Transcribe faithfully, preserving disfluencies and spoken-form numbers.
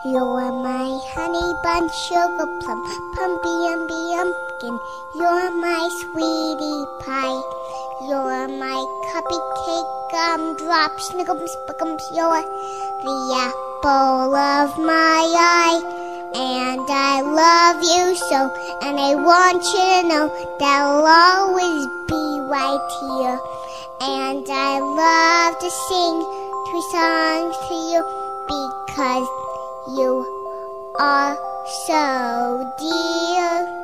You're my honey bun, sugar plum, pumpy umby umpkin. You're my sweetie pie. You're my cupcake, gumdrop, snickums, spickums. You're the apple of my eye. And I love you so, and I want you to know that I'll always be right here. And I love to sing three songs to you because you are so dear.